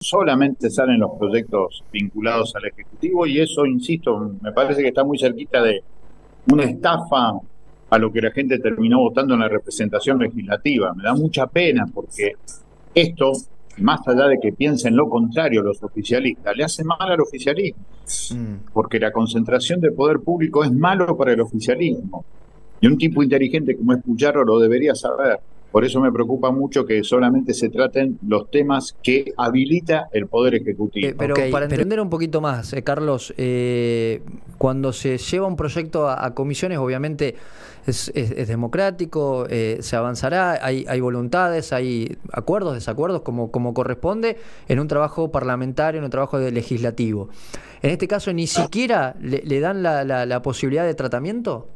solamente salen los proyectos vinculados al Ejecutivo y eso, insisto, me parece que está muy cerquita de una estafa a lo que la gente terminó votando en la representación legislativa. Me da mucha pena porque esto, más allá de que piensen lo contrario los oficialistas, le hace mal al oficialismo, porque la concentración de poder público es malo para el oficialismo. Y un tipo inteligente como es Puyaro lo debería saber. Por eso me preocupa mucho que solamente se traten los temas que habilita el Poder Ejecutivo. Pero para entender un poquito más, Carlos, cuando se lleva un proyecto a comisiones, obviamente es democrático, se avanzará, hay voluntades, hay acuerdos, desacuerdos, como corresponde en un trabajo parlamentario, en un trabajo legislativo. En este caso, ni siquiera le dan la posibilidad de tratamiento.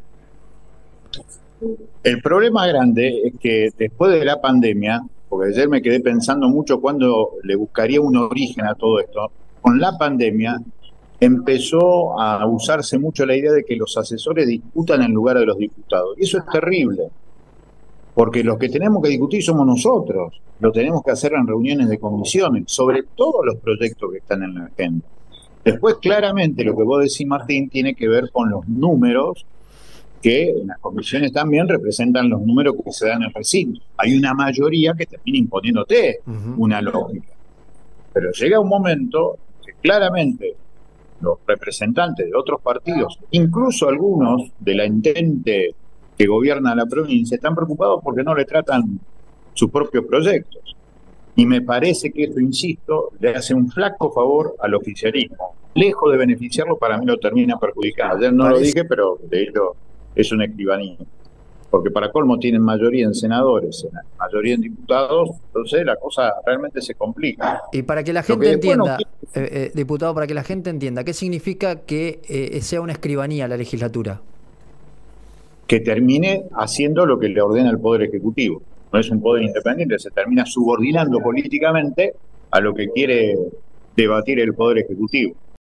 El problema grande es que después de la pandemia, porque ayer me quedé pensando mucho cuándo le buscaría un origen a todo esto, con la pandemia empezó a usarse mucho la idea de que los asesores discutan en lugar de los diputados. Y eso es terrible, porque los que tenemos que discutir somos nosotros, lo tenemos que hacer en reuniones de comisiones, sobre todos los proyectos que están en la agenda. Después, claramente, lo que vos decís, Martín, tiene que ver con los números que en las comisiones también representan los números que se dan en el recinto. Hay una mayoría que termina imponiéndote una lógica. Pero llega un momento que claramente los representantes de otros partidos, incluso algunos de la entente que gobierna la provincia, están preocupados porque no le tratan sus propios proyectos. Y me parece que esto, insisto, le hace un flaco favor al oficialismo. Lejos de beneficiarlo, para mí lo termina perjudicando. Ayer no lo dije, pero de hecho es una escribanía. Porque para colmo tienen mayoría en senadores, mayoría en diputados, entonces la cosa realmente se complica. Y para que la gente entienda, diputado, para que la gente entienda, ¿qué significa que sea una escribanía la legislatura? Que termine haciendo lo que le ordena el Poder Ejecutivo. No es un poder independiente, se termina subordinando políticamente a lo que quiere debatir el Poder Ejecutivo.